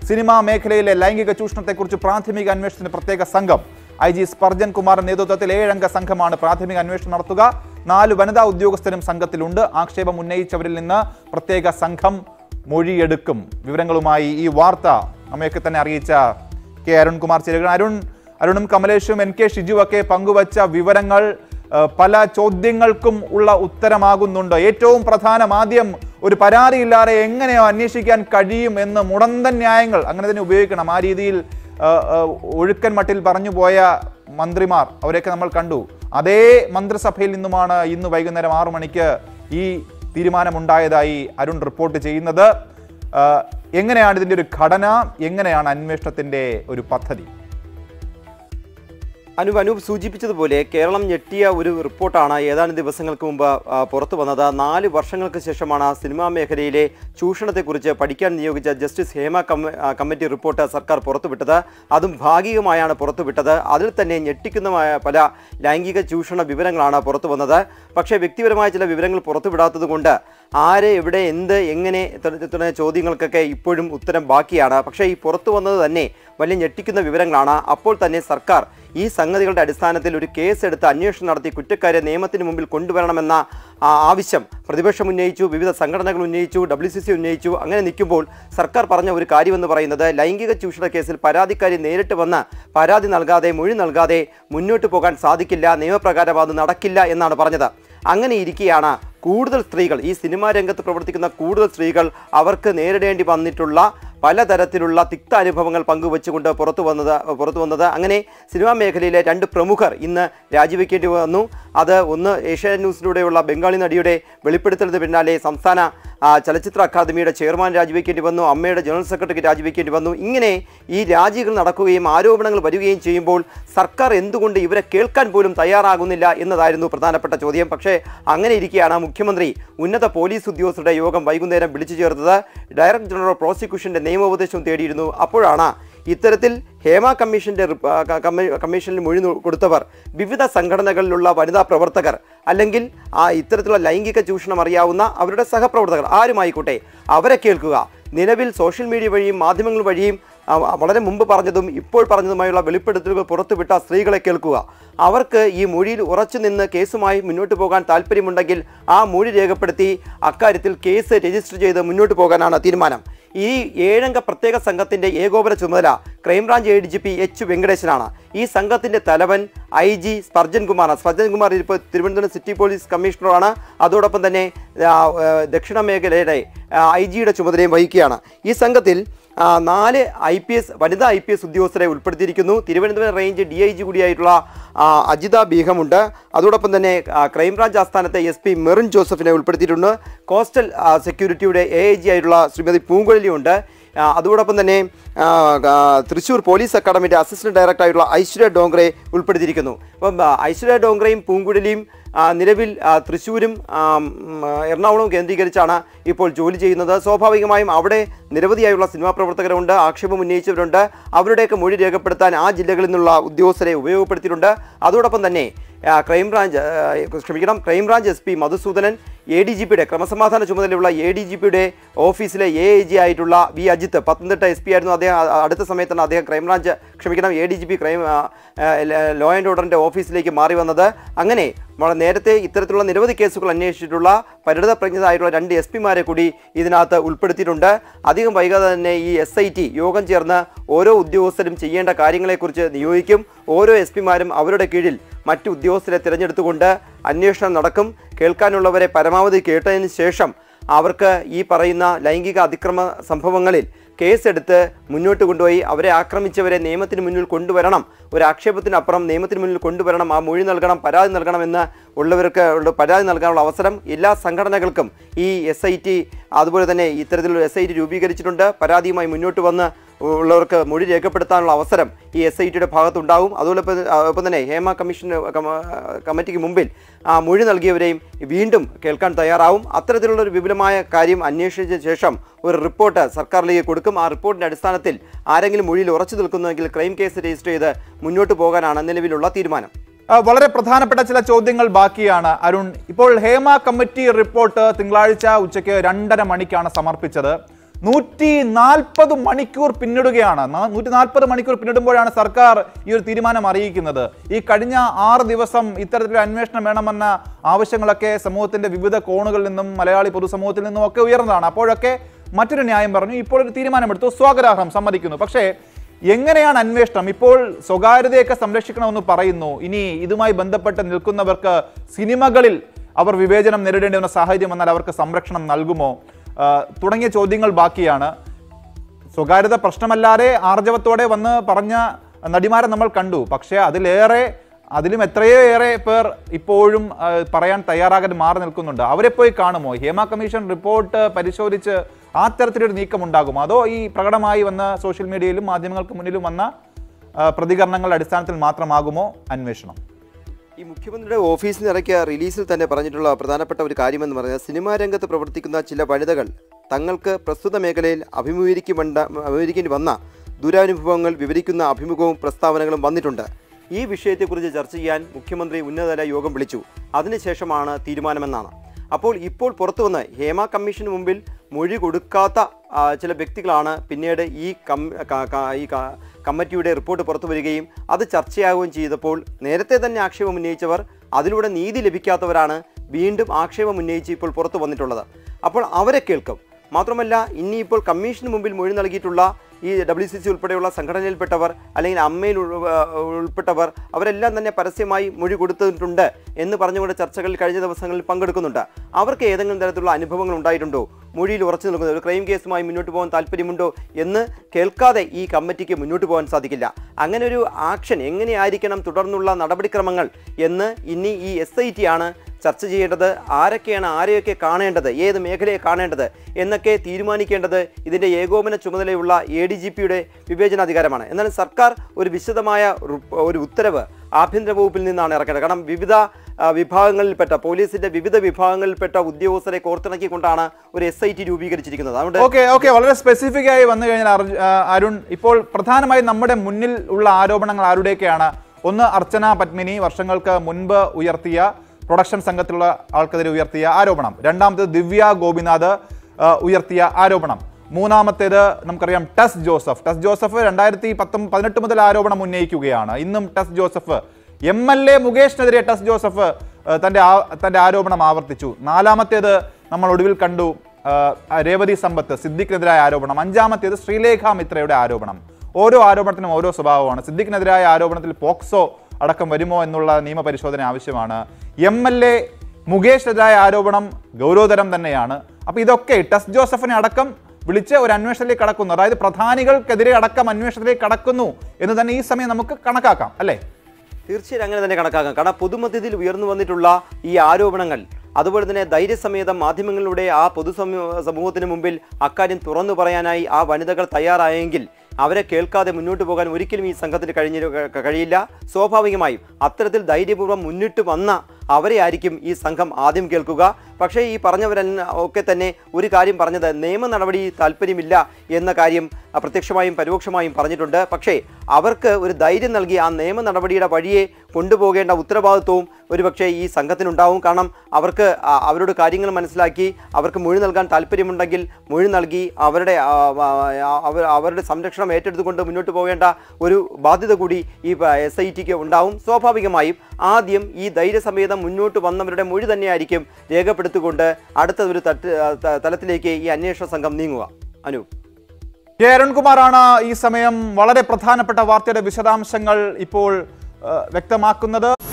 Cinema മേഖലയിലെ ലൈംഗിക ചൂഷണത്തെക്കുറിച്ച് പ്രാഥമിക അന്വേഷണത്തിന് പ്രത്യേക സംഘം. IG സ്പർജൻ കുമാറിന്റെ നേതൃത്വത്തിൽ 7 അംഗ സംഘമാണ് പ്രാഥമിക അന്വേഷണം നടത്തുക. 4 വനിതാ ഉദ്യോഗസ്ഥരും സംഘത്തിലുണ്ട്. ആക്ഷേപം ഉന്നയിച്ചവരിൽ നിന്ന് പ്രത്യേക സംഘം മൊഴിയെടുക്കും. വിവരങ്ങളുമായി ഈ വാർത്ത നമ്മയൊക്കെ തന്നെ അറിയിച്ച കെ അരുൺകുമാർ ചേരുകയാണ്. അരുണും കമലേഷും NK ഷിജുവൊക്കെ പങ്കുവച്ച വിവരങ്ങൾ പല ചോദ്യങ്ങൾക്കും ഉള്ള ഉത്തരമാകുന്നുണ്ട്. ഏറ്റവും പ്രധാനം, ആദ്യം ഒരു പരാതിയില്ലാതെ എങ്ങനെയോ അന്വേഷിക്കാൻ കഴിയും എന്ന് മുടന്തൻ ന്യായങ്ങൾ അങ്ങനെ തന്നെ ഉപയോഗിക്കണം. ആ രീതിയിൽ ഒഴുക്കൻ മട്ടിൽ പറഞ്ഞു പോയ മന്ത്രിമാർ അവരെയൊക്കെ നമ്മൾ കണ്ടു. അതേ മന്ത്രിസഭയിൽ നിന്നുമാണ് ഇന്ന് വൈകുന്നേരം 6 മണിക്ക് ഈ തീരുമാനമുണ്ടായതായി അരുൺ റിപ്പോർട്ട് ചെയ്യുന്നത്. എങ്ങനെയാണ് ഇതിൻ്റെ ഒരു ഘടന, എങ്ങനെയാണ് അന്വേഷണത്തിൻ്റെ ഒരു പദ്ധതി? അനൂപ് സൂചിപ്പിച്ചതുപോലെ കേരളം ഞെട്ടിയ ഒരു റിപ്പോർട്ടാണ് ഏതാനും ദിവസങ്ങൾക്ക് മുമ്പ് പുറത്തു വന്നത്. 4 വർഷങ്ങൾക്ക് ശേഷമാണ് സിനിമാ മേഖലയിലെ ചൂഷണത്തെക്കുറിച്ച് പഠിക്കാൻ നിയോഗിച്ച ജസ്റ്റിസ് ഹേമ കമ്മിറ്റി റിപ്പോർട്ട് സർക്കാർ പുറത്തുവിട്ടത്. അതും ഭാഗികമായാണ് പുറത്തുവിട്ടത്. അതിൽ തന്നെ ഞെട്ടിക്കുന്നമായ പല ലൈംഗിക ചൂഷണ വിവരങ്ങളാണ് പുറത്തു വന്നത്. പക്ഷേ വ്യക്തിപരമായ ചില വിവരങ്ങൾ പുറത്തുവിടാത്തത് കൊണ്ട് ആരെ, എവിടെ, എന്ത്, എങ്ങനെ തുടങ്ങിയ ചോദ്യങ്ങൾക്കൊക്കെ ഇപ്പോഴും ഉത്തരം ബാക്കിയാണ്. പക്ഷേ ഈ പുറത്തു വന്നത് തന്നെ വലിയ ഞെട്ടിക്കുന്ന വിവരങ്ങളാണ്. അപ്പോൾ തന്നെ സർക്കാർ ഈ സംഗതികളുടെ അടിസ്ഥാനത്തിൽ ഒരു കേസെടുത്ത് അന്വേഷണം നടത്തി കുറ്റക്കാരെ നിയമത്തിന് മുമ്പിൽ കൊണ്ടുവരണമെന്ന ആവശ്യം പ്രതിപക്ഷം ഉന്നയിച്ചു, വിവിധ സംഘടനകൾ ഉന്നയിച്ചു, WCC ഉന്നയിച്ചു. അങ്ങനെ നിൽക്കുമ്പോൾ സർക്കാർ പറഞ്ഞ ഒരു കാര്യമെന്ന് പറയുന്നത് ലൈംഗിക ചൂഷണ കേസിൽ പരാതിക്കാരി നേരിട്ട് വന്ന് പരാതി നൽകാതെ, മൊഴി നൽകാതെ മുന്നോട്ട് പോകാൻ സാധിക്കില്ല, നിയമപ്രകാരം അത് നടക്കില്ല എന്നാണ് പറഞ്ഞത്. അങ്ങനെ ഇരിക്കെയാണ് കൂടുതൽ സ്ത്രീകൾ, ഈ സിനിമാ രംഗത്ത് പ്രവർത്തിക്കുന്ന കൂടുതൽ സ്ത്രീകൾ അവർക്ക് നേരിടേണ്ടി വന്നിട്ടുള്ള പലതരത്തിലുള്ള തിക്ത അനുഭവങ്ങൾ പങ്കുവെച്ചുകൊണ്ട് പുറത്തു വന്നത്. അങ്ങനെ സിനിമാ മേഖലയിലെ 2 പ്രമുഖർ ഇന്ന് രാജിവെക്കേണ്ടി വന്നു. അത് ഒന്ന് ഏഷ്യാനെറ്റ് ന്യൂസിലൂടെയുള്ള ബംഗാളി നടിയുടെ വെളിപ്പെടുത്തലിന് പിന്നാലെ സംസ്ഥാന ചലച്ചിത്ര അക്കാദമിയുടെ ചെയർമാൻ രാജിവെക്കേണ്ടി വന്നു, അമ്മയുടെ ജനറൽ സെക്രട്ടറിക്ക് രാജിവെക്കേണ്ടി വന്നു. ഇങ്ങനെ ഈ രാജികൾ നടക്കുകയും ആരോപണങ്ങൾ വരികയും ചെയ്യുമ്പോൾ സർക്കാർ എന്തുകൊണ്ട് ഇവരെ കേൾക്കാൻ പോലും തയ്യാറാകുന്നില്ല എന്നതായിരുന്നു പ്രധാനപ്പെട്ട ചോദ്യം. പക്ഷേ അങ്ങനെ ഇരിക്കെയാണ് മുഖ്യമന്ത്രി ഉന്നത പോലീസ് ഉദ്യോഗസ്ഥരുടെ യോഗം വൈകുന്നേരം വിളിച്ചു ചേർത്തത്. ഡയറക്ടർ ജനറൽ ഓഫ് പ്രോസിക്യൂഷന്റെ നിയമോപദേശവും തേടിയിരുന്നു. അപ്പോഴാണ് ഇത്തരത്തിൽ ഹേമ കമ്മീഷനിൽ മൊഴി കൊടുത്തവർ വിവിധ സംഘടനകളിലുള്ള വനിതാ പ്രവർത്തകർ, അല്ലെങ്കിൽ ഇത്തരത്തിലുള്ള ലൈംഗിക ചൂഷണം അറിയാവുന്ന അവരുടെ സഹപ്രവർത്തകർ ആരുമായിക്കോട്ടെ അവരെ കേൾക്കുക. നിലവിൽ സോഷ്യൽ മീഡിയ വഴിയും മാധ്യമങ്ങൾ വഴിയും വളരെ മുമ്പ് പറഞ്ഞതും ഇപ്പോൾ പറഞ്ഞതുമായുള്ള വെളിപ്പെടുത്തലുകൾ പുറത്തുവിട്ട സ്ത്രീകളെ കേൾക്കുക. അവർക്ക് ഈ മൊഴിയിൽ ഉറച്ചു നിന്ന് കേസുമായി മുന്നോട്ട് പോകാൻ താല്പര്യമുണ്ടെങ്കിൽ ആ മൊഴി രേഖപ്പെടുത്തി അക്കാര്യത്തിൽ കേസ് രജിസ്റ്റർ ചെയ്ത് മുന്നോട്ട് പോകാനാണ് തീരുമാനം. ഈ 7 അംഗ പ്രത്യേക സംഘത്തിൻ്റെ ഏകോപന ചുമതല ക്രൈംബ്രാഞ്ച് ADGP H വെങ്കടേശനാണ്. ഈ സംഘത്തിൻ്റെ തലവൻ IG സ്പർജൻ കുമാർ ഇപ്പോൾ തിരുവനന്തപുരം സിറ്റി പോലീസ് കമ്മീഷണറാണ്. അതോടൊപ്പം തന്നെ ദക്ഷിണ മേഖലയുടെ IG ചുമതലയും വഹിക്കുകയാണ്. ഈ സംഘത്തിൽ 4 വനിതാ IPS ഉദ്യോഗസ്ഥരെ ഉൾപ്പെടുത്തിയിരിക്കുന്നു. തിരുവനന്തപുരം റേഞ്ച് DIG കൂടിയായിട്ടുള്ള അജിത ബീഗമുണ്ട്. അതോടൊപ്പം തന്നെ ക്രൈംബ്രാഞ്ച് ആസ്ഥാനത്തെ SP മെറിൻ ജോസഫിനെ ഉൾപ്പെടുത്തിയിട്ടുണ്ട്. കോസ്റ്റൽ സെക്യൂരിറ്റിയുടെ AIG ആയിട്ടുള്ള ശ്രീമതി പൂങ്കുഴലിയുണ്ട്. അതോടൊപ്പം തന്നെ തൃശ്ശൂർ പോലീസ് അക്കാഡമിയുടെ അസിസ്റ്റന്റ് ഡയറക്ടറായിട്ടുള്ള ഐശ്വര്യ ഡോങ്റെ ഉൾപ്പെടുത്തിയിരിക്കുന്നു. അപ്പം ഐശ്വര്യ ഡോങ്റയും പൂങ്കുഴലിയും നിലവിൽ തൃശ്ശൂരും എറണാകുളവും കേന്ദ്രീകരിച്ചാണ് ഇപ്പോൾ ജോലി ചെയ്യുന്നത്. സ്വാഭാവികമായും അവിടെ നിരവധിയായുള്ള സിനിമാ പ്രവർത്തകരുണ്ട്, ആക്ഷേപം ഉന്നയിച്ചവരുണ്ട്. അവരുടെയൊക്കെ മൊഴി രേഖപ്പെടുത്താൻ ആ ജില്ലകളിൽ നിന്നുള്ള ഉദ്യോഗസ്ഥരെ ഉപയോഗപ്പെടുത്തിയിട്ടുണ്ട്. അതോടൊപ്പം തന്നെ ക്രൈംബ്രാഞ്ച് SP മധുസൂദനൻ, ADGPയുടെ ക്രമസമാധാന ചുമതലയുള്ള ADGPയുടെ ഓഫീസിലെ AIG ആയിട്ടുള്ള V അജിത്ത്, പത്തനംതിട്ട SP ആയിരുന്നു അദ്ദേഹം. അടുത്ത സമയത്താണ് അദ്ദേഹം ADGP ലോ ആൻഡ് ഓർഡറിൻ്റെ ഓഫീസിലേക്ക് മാറി വന്നത്. അങ്ങനെ നേരത്തെ ഇത്തരത്തിലുള്ള നിരവധി കേസുകൾ അന്വേഷിച്ചിട്ടുള്ള പരിണിതപ്രജ്ഞരായിട്ടുള്ള 2 SP-മാരെ കൂടി ഇതിനകത്ത് ഉൾപ്പെടുത്തിയിട്ടുണ്ട്. അധികം വൈകാതെ തന്നെ ഈ SIT യോഗം ചേർന്ന് ഓരോ ഉദ്യോഗസ്ഥരും ചെയ്യേണ്ട കാര്യങ്ങളെക്കുറിച്ച് നിയോഗിക്കും. ഓരോ SP-മാരും അവരുടെ കീഴിൽ മറ്റു ഉദ്യോഗസ്ഥരെ തിരഞ്ഞെടുത്തുകൊണ്ട് അന്വേഷണം നടക്കും. കേൾക്കാനുള്ളവരെ പരമാവധി കേട്ടതിന് ശേഷം അവർക്ക് ഈ പറയുന്ന ലൈംഗിക അതിക്രമ സംഭവങ്ങളിൽ കേസെടുത്ത് മുന്നോട്ട് കൊണ്ടുപോയി അവരെ ആക്രമിച്ചവരെ നിയമത്തിന് മുന്നിൽ കൊണ്ടുവരണം. ഒരു ആക്ഷേപത്തിനപ്പുറം നിയമത്തിന് മുന്നിൽ കൊണ്ടുവരണം. ആ മൊഴി നൽകണം, പരാതി നൽകണമെന്ന് ഉള്ളവർക്ക് പരാതി നൽകാനുള്ള അവസരം എല്ലാ സംഘടനകൾക്കും ഈ SIT അതുപോലെ തന്നെ ഇത്തരത്തിലുള്ള SIT രൂപീകരിച്ചിട്ടുണ്ട്. പരാതിയുമായി മുന്നോട്ട് വന്ന് ഉള്ളവർക്ക് മൊഴി രേഖപ്പെടുത്താനുള്ള അവസരം ഈ SITയുടെ ഭാഗത്തുണ്ടാവും. അതോടൊപ്പം തന്നെ ഹേമ കമ്മിറ്റിക്ക് മുമ്പിൽ മൊഴി നൽകിയവരെയും വീണ്ടും കേൾക്കാൻ തയ്യാറാവും. അത്തരത്തിലുള്ള ഒരു വിപുലമായ കാര്യം അന്വേഷിച്ച ശേഷം ഒരു റിപ്പോർട്ട് സർക്കാരിലേക്ക് കൊടുക്കും. ആ റിപ്പോർട്ടിൻ്റെ അടിസ്ഥാനത്തിൽ ആരെങ്കിലും മൊഴിയിൽ ഉറച്ചു നിൽക്കുന്നുവെങ്കിൽ ക്രൈം കേസ് രജിസ്റ്റർ ചെയ്ത് മുന്നോട്ട് പോകാനാണ് നിലവിലുള്ള തീരുമാനം. വളരെ പ്രധാനപ്പെട്ട ചില ചോദ്യങ്ങൾ ബാക്കിയാണ് അരുൺ. ഇപ്പോൾ ഹേമ കമ്മിറ്റി റിപ്പോർട്ട് തിങ്കളാഴ്ച ഉച്ചയ്ക്ക് 2:30 മണിക്കാണ് സമർപ്പിച്ചത്. 140 മണിക്കൂർ പിന്നിടുകയാണ്. 140 മണിക്കൂർ പിന്നിടുമ്പോഴാണ് സർക്കാർ ഈ ഒരു തീരുമാനം അറിയിക്കുന്നത്. ഈ കഴിഞ്ഞ 6 ദിവസം ഇത്തരത്തിലൊരു അന്വേഷണം വേണമെന്ന ആവശ്യങ്ങളൊക്കെ സമൂഹത്തിന്റെ വിവിധ കോണുകളിൽ നിന്നും മലയാളി പൊതുസമൂഹത്തിൽ നിന്നും ഒക്കെ ഉയർന്നതാണ്. അപ്പോഴൊക്കെ മറ്റൊരു ന്യായം പറഞ്ഞു, ഇപ്പോൾ ഒരു തീരുമാനമെടുത്തു, സ്വാഗതാർഹം, സമ്മതിക്കുന്നു. പക്ഷേ എങ്ങനെയാണ് അന്വേഷണം? ഇപ്പോൾ സ്വകാര്യതയൊക്കെ സംരക്ഷിക്കണമെന്ന് പറയുന്നു. ഇനി ഇതുമായി ബന്ധപ്പെട്ട് നിൽക്കുന്നവർക്ക് സിനിമകളിൽ അവർ വിവേചനം നേരിടേണ്ടി വന്ന സാഹചര്യം വന്നാൽ അവർക്ക് സംരക്ഷണം നൽകുമോ തുടങ്ങിയ ചോദ്യങ്ങൾ ബാക്കിയാണ്. സ്വകാര്യത പ്രശ്നമല്ലാതെ ആർജവത്തോടെ വന്ന് പറഞ്ഞ നടിമാരെ നമ്മൾ കണ്ടു. പക്ഷേ അതിലും എത്രയോ ഏറെ പേർ ഇപ്പോഴും പറയാൻ തയ്യാറാകാൻ മാറി നിൽക്കുന്നുണ്ട്. അവരെ പോയി കാണുമോ? ഹേമ കമ്മീഷൻ റിപ്പോർട്ട് പരിശോധിച്ച് ആ തരത്തിലൊരു നീക്കം ഉണ്ടാകുമോ? അതോ ഈ പ്രകടമായി വന്ന സോഷ്യൽ മീഡിയയിലും മാധ്യമങ്ങൾക്ക് മുന്നിലും വന്ന പ്രതികരണങ്ങളുടെ അടിസ്ഥാനത്തിൽ മാത്രമാകുമോ അന്വേഷണം? ഈ മുഖ്യമന്ത്രിയുടെ ഓഫീസിൽ നിന്ന് ഇറക്കിയ റിലീസിൽ തന്നെ പറഞ്ഞിട്ടുള്ള പ്രധാനപ്പെട്ട ഒരു കാര്യമെന്ന് പറഞ്ഞാൽ സിനിമാ രംഗത്ത് പ്രവർത്തിക്കുന്ന ചില വനിതകൾ തങ്ങൾക്ക് പ്രസ്തുത മേഖലയിൽ അഭിമുഖീകരിക്കേണ്ടി വന്ന ദുരനുഭവങ്ങൾ വിവരിക്കുന്ന അഭിമുഖവും പ്രസ്താവനകളും വന്നിട്ടുണ്ട്. ഈ വിഷയത്തെക്കുറിച്ച് ചർച്ച ചെയ്യാൻ മുഖ്യമന്ത്രി ഉന്നതതല യോഗം വിളിച്ചു. അതിനുശേഷമാണ് തീരുമാനമെന്നാണ്. അപ്പോൾ ഇപ്പോൾ പുറത്തു വന്ന് ഹേമ കമ്മീഷന് മുമ്പിൽ മൊഴി കൊടുക്കാത്ത ചില വ്യക്തികളാണ് പിന്നീട് ഈ കമ്മിറ്റിയുടെ റിപ്പോർട്ട് പുറത്തു വരികയും അത് ചർച്ചയാവുകയും ചെയ്തപ്പോൾ നേരത്തെ തന്നെ ആക്ഷേപം ഉന്നയിച്ചവർ, അതിലൂടെ നീതി ലഭിക്കാത്തവരാണ് വീണ്ടും ആക്ഷേപം ഉന്നയിച്ച് ഇപ്പോൾ പുറത്തു വന്നിട്ടുള്ളത്. അപ്പോൾ അവരെ കേൾക്കും. മാത്രമല്ല, ഇനിയിപ്പോൾ കമ്മീഷന് മുമ്പിൽ മൊഴി നൽകിയിട്ടുള്ള ഈ WCC ഉൾപ്പെടെയുള്ള സംഘടനയിൽപ്പെട്ടവർ അല്ലെങ്കിൽ അമ്മയിൽ ഉൾപ്പെട്ടവർ അവരെല്ലാം തന്നെ പരസ്യമായി മൊഴി കൊടുത്തിട്ടുണ്ട് എന്ന് പറഞ്ഞുകൊണ്ട് ചർച്ചകളിൽ കഴിഞ്ഞ ദിവസങ്ങളിൽ പങ്കെടുക്കുന്നുണ്ട്. അവർക്ക് ഏതെങ്കിലും തരത്തിലുള്ള അനുഭവങ്ങൾ ഉണ്ടായിട്ടുണ്ടോ? മൊഴിയിൽ ഉറച്ചു നിൽക്കുന്നത് ഒരു ക്രൈം കേസുമായി മുന്നോട്ട് പോകാൻ താല്പര്യമുണ്ടോ എന്ന് കേൾക്കാതെ ഈ കമ്മിറ്റിക്ക് മുന്നോട്ട് പോകാൻ സാധിക്കില്ല. അങ്ങനെ ഒരു ആക്ഷൻ എങ്ങനെയായിരിക്കണം, തുടർന്നുള്ള നടപടിക്രമങ്ങൾ എന്ന് ഇനി ഈ SIT ആണ് ചർച്ച ചെയ്യേണ്ടത്. ആരെയൊക്കെ കാണേണ്ടത്, ഏത് മേഖലയെ കാണേണ്ടത് എന്നൊക്കെ തീരുമാനിക്കേണ്ടത് ഇതിൻ്റെ ഏകോപന ചുമതലയുള്ള ADGPയുടെ വിവേചനാധികാരമാണ്. എന്നാലും സർക്കാർ ഒരു വിശദമായ ഒരു ഉത്തരവ് ആഭ്യന്തര വകുപ്പിൽ നിന്നാണ് ഇറക്കേണ്ടത്. കാരണം വിവിധ വിഭാഗങ്ങളിൽപ്പെട്ട പോലീസിന്റെ വിവിധ വിഭാഗങ്ങളിൽപ്പെട്ട ഉദ്യോഗസ്ഥരെ കോർത്തിണക്കിക്കൊണ്ടാണ് ഒരു SIT രൂപീകരിച്ചിരിക്കുന്നത്. അതുകൊണ്ട് വളരെ സ്പെസിഫിക് ആയി വന്നു കഴിഞ്ഞാൽ അരുൺ, ഇപ്പോൾ പ്രധാനമായും നമ്മുടെ മുന്നിൽ ഉള്ള ആരോപണങ്ങൾ ആരുടെയൊക്കെയാണ്? ഒന്ന്, അർച്ചന പത്മിനി വർഷങ്ങൾക്ക് മുൻപ് ഉയർത്തിയ പ്രൊഡക്ഷൻ സംഘത്തിലുള്ള ആൾക്കെതിരെ ഉയർത്തിയ ആരോപണം. രണ്ടാമത്തേത് ദിവ്യ ഗോപിനാഥ് ഉയർത്തിയ ആരോപണം. മൂന്നാമത്തേത് നമുക്കറിയാം ടെസ് ജോസഫ് 2018 മുതൽ ആരോപണം ഉന്നയിക്കുകയാണ്. ഇന്നും ടെസ് ജോസഫ്, MLA മുകേഷിനെതിരെ ടെസ് ജോസഫ് തന്റെ ആരോപണം ആവർത്തിച്ചു. നാലാമത്തേത് നമ്മൾ ഒടുവിൽ കണ്ടു രേവതി സമ്പത്ത്, സിദ്ദിഖിനെതിരായ ആരോപണം. അഞ്ചാമത്തേത് ശ്രീലേഖ മിത്രയുടെ ആരോപണം. ഓരോ ആരോപണത്തിനും ഓരോ സ്വഭാവമാണ്. സിദ്ദിഖിനെതിരായ ആരോപണത്തിൽ പോക്സോ അടക്കം വരുമോ എന്നുള്ള നിയമപരിശോധന ആവശ്യമാണ്. MLA മുകേഷിനെതിരായ ആരോപണം ഗൗരവതരം തന്നെയാണ്. അപ്പോൾ ഇതൊക്കെ ടെസ് ജോസഫിനെ അടക്കം വിളിച്ച് ഒരു അന്വേഷണത്തിലേക്ക് കടക്കുന്നു. അതായത് പ്രധാനികൾക്കെതിരെ അടക്കം അന്വേഷണത്തിലേക്ക് കടക്കുന്നു എന്ന് തന്നെ ഈ സമയം നമുക്ക് കണക്കാക്കാം, അല്ലേ? തീർച്ചയായും അങ്ങനെ തന്നെ കണക്കാക്കാം. കാരണം പൊതുമധ്യത്തിൽ ഉയർന്നു വന്നിട്ടുള്ള ഈ ആരോപണങ്ങൾ, അതുപോലെ തന്നെ ധൈര്യസമേതം മാധ്യമങ്ങളിലൂടെ ആ സമൂഹത്തിന് മുമ്പിൽ അക്കാര്യം തുറന്നു പറയാനായി ആ വനിതകൾ തയ്യാറായെങ്കിൽ അവരെ കേൾക്കാതെ മുന്നോട്ട് പോകാൻ ഒരിക്കലും ഈ സംഘത്തിന് കഴിയില്ല. സ്വാഭാവികമായും അത്തരത്തിൽ ധൈര്യപൂർവ്വം മുന്നിട്ട് വന്ന അവരെ ആയിരിക്കും ഈ സംഘം ആദ്യം കേൾക്കുക. പക്ഷേ ഈ പറഞ്ഞവരെല്ലാം ഒക്കെ തന്നെ ഒരു കാര്യം പറഞ്ഞത്, നിയമ നടപടി താല്പര്യമില്ല എന്ന കാര്യം പ്രത്യക്ഷമായും പരോക്ഷമായും പറഞ്ഞിട്ടുണ്ട്. പക്ഷേ അവർക്ക് ഒരു ധൈര്യം നൽകി ആ നിയമ നടപടിയുടെ വഴിയെ കൊണ്ടുപോകേണ്ട ഉത്തരവാദിത്വവും ഒരുപക്ഷെ ഈ സംഘത്തിനുണ്ടാവും. കാരണം അവരോട് കാര്യങ്ങൾ മനസ്സിലാക്കി അവർക്ക് മൊഴി നൽകാൻ താല്പര്യമുണ്ടെങ്കിൽ മൊഴി നൽകി അവരുടെ സംരക്ഷണം ഏറ്റെടുത്തുകൊണ്ട് മുന്നോട്ട് പോകേണ്ട ഒരു ബാധ്യത കൂടി ഈ SITക്ക് ഉണ്ടാവും. സ്വാഭാവികമായും ആദ്യം ഈ ധൈര്യസമേതം മുന്നോട്ട് വന്നവരുടെ മൊഴി തന്നെയായിരിക്കും രേഖപ്പെടുത്തിക്കൊണ്ട് അടുത്ത ഒരു തലത്തിലേക്ക് ഈ അന്വേഷണ സംഘം നീങ്ങുക. അനൂപ്, അരുൺകുമാറാണ് ഈ സമയം വളരെ പ്രധാനപ്പെട്ട വാർത്തയുടെ വിശദാംശങ്ങൾ ഇപ്പോൾ വ്യക്തമാക്കുന്നത്.